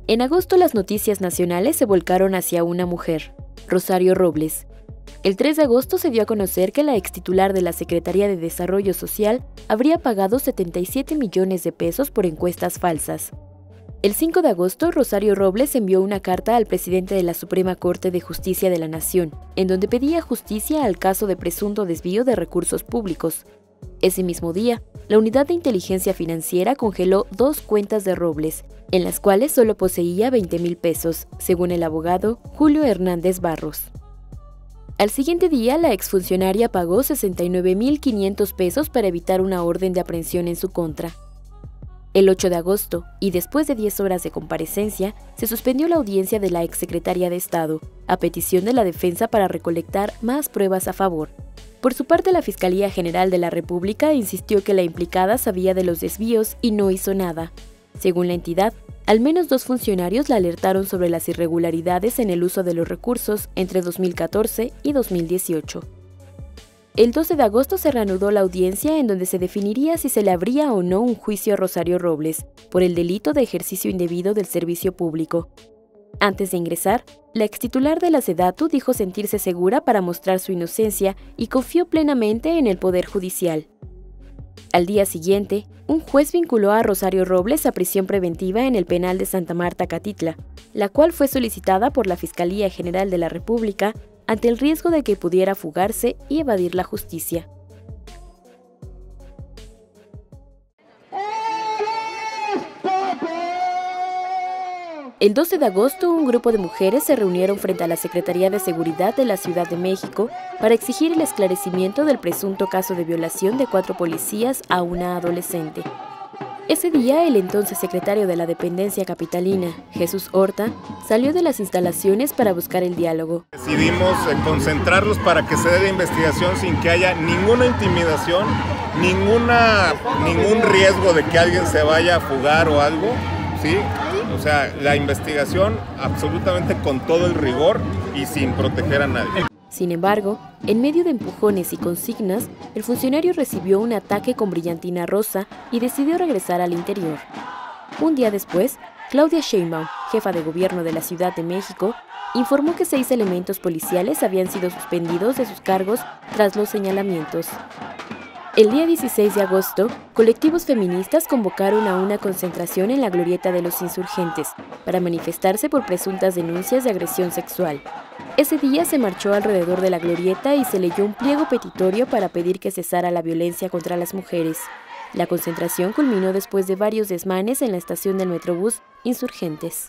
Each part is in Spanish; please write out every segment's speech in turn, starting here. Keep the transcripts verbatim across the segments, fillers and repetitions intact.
En agosto las noticias nacionales se volcaron hacia una mujer, Rosario Robles. El tres de agosto se dio a conocer que la extitular de la Secretaría de Desarrollo Social habría pagado setenta y siete millones de pesos por encuestas falsas. El cinco de agosto, Rosario Robles envió una carta al presidente de la Suprema Corte de Justicia de la Nación, en donde pedía justicia al caso de presunto desvío de recursos públicos. Ese mismo día, la Unidad de Inteligencia Financiera congeló dos cuentas de Robles, en las cuales solo poseía veinte mil pesos, según el abogado Julio Hernández Barros. Al siguiente día, la exfuncionaria pagó sesenta y nueve mil quinientos pesos para evitar una orden de aprehensión en su contra. El ocho de agosto, y después de diez horas de comparecencia, se suspendió la audiencia de la exsecretaria de Estado, a petición de la defensa para recolectar más pruebas a favor. Por su parte, la Fiscalía General de la República insistió que la implicada sabía de los desvíos y no hizo nada. Según la entidad, al menos dos funcionarios la alertaron sobre las irregularidades en el uso de los recursos entre dos mil catorce y dos mil dieciocho. El doce de agosto se reanudó la audiencia en donde se definiría si se le abría o no un juicio a Rosario Robles por el delito de ejercicio indebido del servicio público. Antes de ingresar, la extitular de la SEDATU dijo sentirse segura para mostrar su inocencia y confió plenamente en el Poder Judicial. Al día siguiente, un juez vinculó a Rosario Robles a prisión preventiva en el penal de Santa Marta, Catitla, la cual fue solicitada por la Fiscalía General de la República ante el riesgo de que pudiera fugarse y evadir la justicia. El doce de agosto, un grupo de mujeres se reunieron frente a la Secretaría de Seguridad de la Ciudad de México para exigir el esclarecimiento del presunto caso de violación de cuatro policías a una adolescente. Ese día, el entonces secretario de la dependencia capitalina, Jesús Horta, salió de las instalaciones para buscar el diálogo. Decidimos concentrarlos para que se dé la investigación sin que haya ninguna intimidación, ninguna, ningún riesgo de que alguien se vaya a fugar o algo, ¿sí? O sea, la investigación absolutamente con todo el rigor y sin proteger a nadie. Sin embargo, en medio de empujones y consignas, el funcionario recibió un ataque con brillantina rosa y decidió regresar al interior. Un día después, Claudia Sheinbaum, jefa de gobierno de la Ciudad de México, informó que seis elementos policiales habían sido suspendidos de sus cargos tras los señalamientos. El día dieciséis de agosto, colectivos feministas convocaron a una concentración en la Glorieta de los Insurgentes para manifestarse por presuntas denuncias de agresión sexual. Ese día se marchó alrededor de la glorieta y se leyó un pliego petitorio para pedir que cesara la violencia contra las mujeres. La concentración culminó después de varios desmanes en la estación del Metrobús Insurgentes.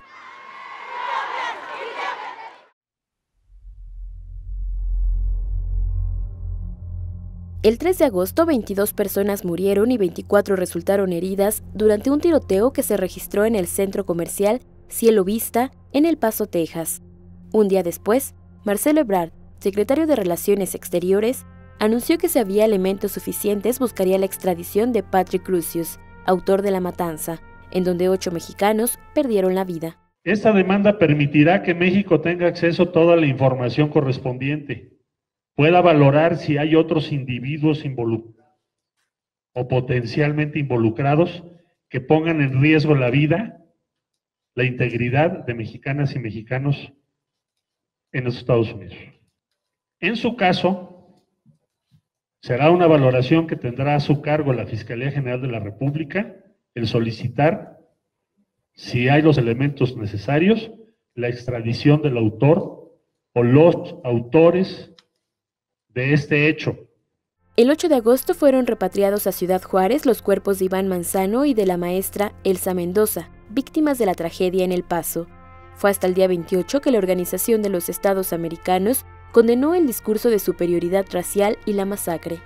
El tres de agosto, veintidós personas murieron y veinticuatro resultaron heridas durante un tiroteo que se registró en el centro comercial Cielo Vista, en El Paso, Texas. Un día después, Marcelo Ebrard, secretario de Relaciones Exteriores, anunció que si había elementos suficientes buscaría la extradición de Patrick Crusius, autor de la matanza, en donde ocho mexicanos perdieron la vida. Esta demanda permitirá que México tenga acceso a toda la información correspondiente, pueda valorar si hay otros individuos involucrados o potencialmente involucrados que pongan en riesgo la vida, la integridad de mexicanas y mexicanos en los Estados Unidos. En su caso, será una valoración que tendrá a su cargo la Fiscalía General de la República el solicitar, si hay los elementos necesarios, la extradición del autor o los autores de este hecho. El ocho de agosto fueron repatriados a Ciudad Juárez los cuerpos de Iván Manzano y de la maestra Elsa Mendoza, víctimas de la tragedia en El Paso. Fue hasta el día veintiocho que la Organización de los Estados Americanos condenó el discurso de superioridad racial y la masacre.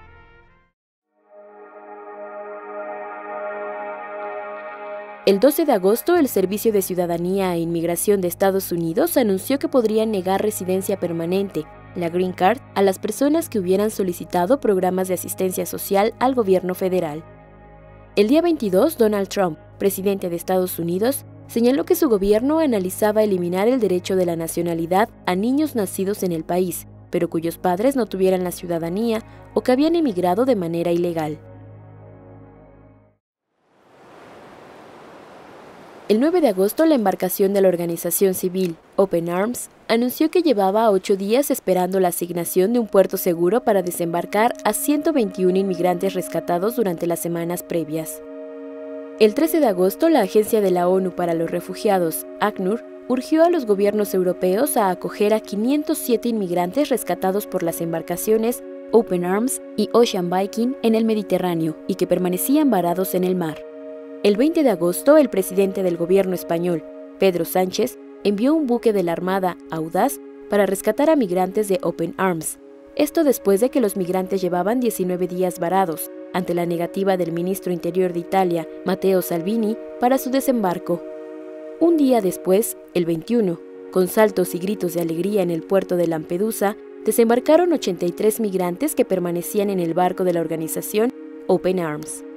El doce de agosto, el Servicio de Ciudadanía e Inmigración de Estados Unidos anunció que podrían negar residencia permanente, la Green Card, a las personas que hubieran solicitado programas de asistencia social al gobierno federal. El día veintidós, Donald Trump, presidente de Estados Unidos, señaló que su gobierno analizaba eliminar el derecho de la nacionalidad a niños nacidos en el país, pero cuyos padres no tuvieran la ciudadanía o que habían emigrado de manera ilegal. El nueve de agosto, la embarcación de la organización civil Open Arms anunció que llevaba ocho días esperando la asignación de un puerto seguro para desembarcar a ciento veintiún inmigrantes rescatados durante las semanas previas. El trece de agosto, la Agencia de la ONU para los Refugiados, ACNUR, urgió a los gobiernos europeos a acoger a quinientos siete inmigrantes rescatados por las embarcaciones Open Arms y Ocean Viking en el Mediterráneo y que permanecían varados en el mar. El veinte de agosto, el presidente del gobierno español, Pedro Sánchez, envió un buque de la Armada, Audaz, para rescatar a migrantes de Open Arms. Esto después de que los migrantes llevaban diecinueve días varados, ante la negativa del ministro Interior de Italia, Matteo Salvini, para su desembarco. Un día después, el veintiuno, con saltos y gritos de alegría en el puerto de Lampedusa, desembarcaron ochenta y tres migrantes que permanecían en el barco de la organización Open Arms.